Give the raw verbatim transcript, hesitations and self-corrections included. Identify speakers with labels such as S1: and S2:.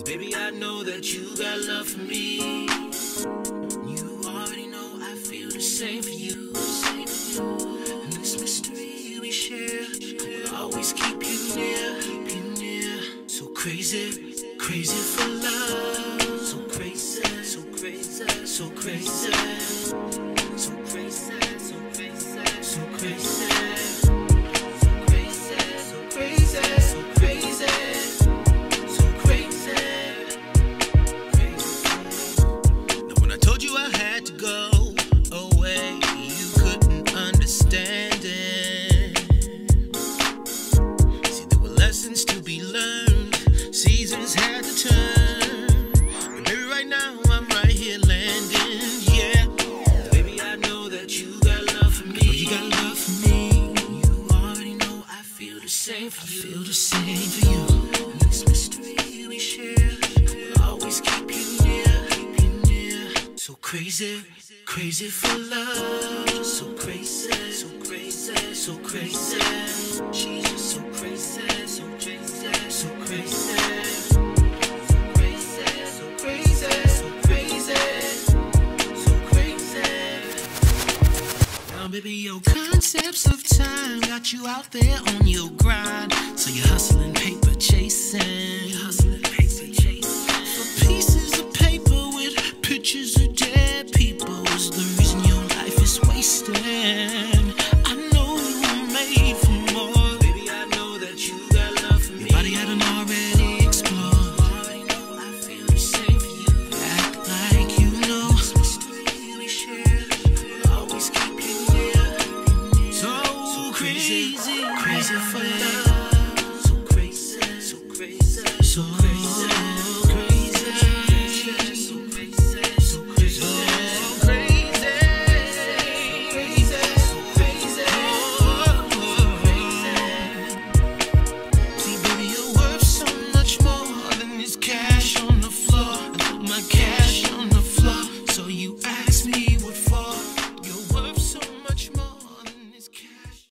S1: Baby, I know that you got love for me. You already know I feel the same for you. And this mystery we share, I will always keep you near, keep you near. So crazy, crazy for love. So crazy, so crazy, so crazy, so crazy, so crazy, so crazy. To be learned, seasons had to turn. But baby, right now I'm right here landing, yeah. Baby, I know that you got love for me. You got love for me. You already know I feel the same for you. I feel the same for you. And this mystery we share, I will always keep you near, keep you near. So crazy, crazy for love. So crazy, so crazy, so crazy. She's just so crazy, so crazy, so crazy, so crazy, so crazy, so crazy, so crazy. Now, baby, your concepts of time got you out there on your grind. So you're hustling, paper chasing, you're hustling, paper chasing for pieces of paper with pictures of dead people. Is the reason your life is wasted. I know you were made for more. Baby, I know that you got love for me. Your body I done already explored. You already know I feel the same for you. Act like you know. This mystery we share, will always keep you near. So, so crazy, crazy for love. So crazy, so crazy, so crazy.